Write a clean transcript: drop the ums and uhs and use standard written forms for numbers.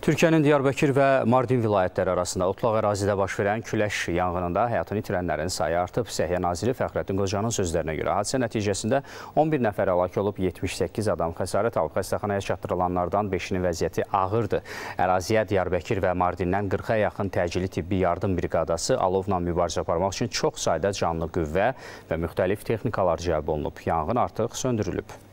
Türkiyənin Diyarbəkir və Mardin vilayətləri arasında otlaq ərazidə baş verən küləş yanğınında həyatını itirənlərin sayı artıb. Səhiyyə naziri Fəxrəddin Qocanın sözlərinə görə hadisə nəticəsində 11 nəfər həlak olub, 78 adam xəsarət alıb. Xəstəxanaya çatdırılanlardan 5-inin vəziyyəti ağırdır. Əraziyə Diyarbəkir və Mardindən 40-a yaxın təcili tibbi yardım briqadası alovla mübarizə aparmaq üçün çox sayda canlı qüvvə və müxtəlif texnikalar cəlb olunub. Yanğın artıq söndürülüb.